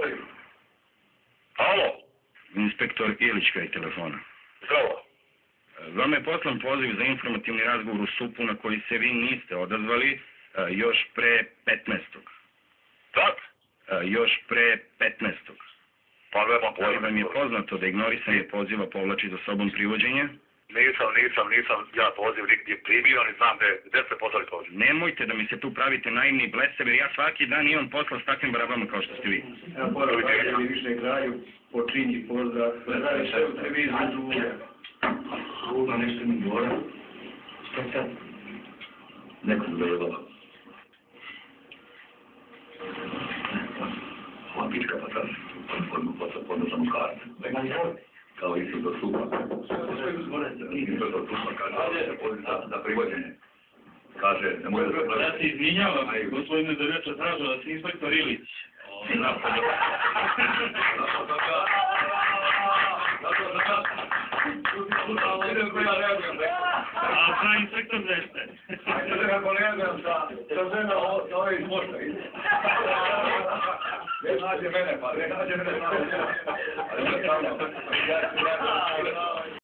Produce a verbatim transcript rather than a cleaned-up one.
Izvoli. Alo. Inspektor Ilić kraj telefona. Zdravo. Vama je poslan poziv za informativni razgovor u S U P-u na koji se vi niste odazvali još pre petnaestog. Tak? Još pre petnaestog. Pa nema Da li pojma. vam je poznato da ignorisanje poziva povlači za sobom privođenje? Nisam, nisam, nisam ja poziv nigdje primio, ni znam gde, gde ste poslali poziv. Nemojte da mi se tu pravite naivni i blesavi, jer ja svaki dan imam posla s takvim barabama kao što ste vi. Evo, poravno, mi više kraju, počinji pozdrav, gledaj sve u televiziju. Ruda nešto mi mora. Što sad? Nekom dojela. Ova pička pa sad podnošam karte. Kao i su do supa. Inspektor supa kaže da se poziv za privođenje. Kaže, ne može da se pravi. Ja se izvinjavam, gospodine Doreča, tražio da si inspektor Ilić. A šta inspektor zešte? Ajde, kako ne znam sa žena ove iz mošta. Ne nađe mene, pa ne nađe mene. Ali ne stavljam.